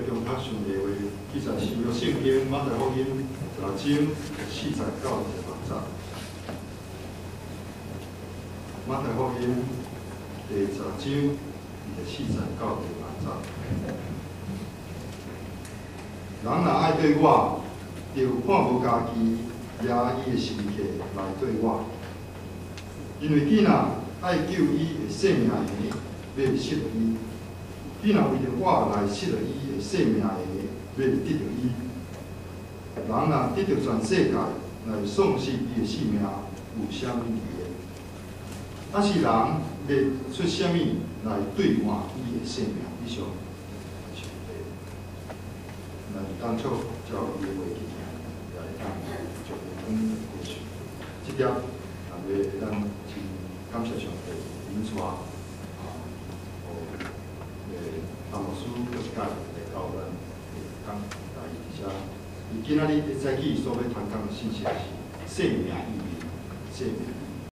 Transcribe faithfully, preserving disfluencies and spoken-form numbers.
中较上个话，记载是约圣经马太福音十六章四十到十六节。马太福音第十章第四十到第六节。人若爱对我，就看无家己，也伊的身体来对我。因为囡仔爱救伊的性命的，要失了伊；囡仔为着我来失了伊的性命的，要得着伊。人若得着全世界，来丧失伊的性命，有啥物意义？啊是人要出啥物来兑换伊的性命？以上。那当初叫伊的话语来当就讲过去，这点啊，要咱真感谢上帝引带啊，哦，诶，阿牧师各界来到咱讲来而且，伊今仔日会使去所要谈讲的信息是生命意义，生命。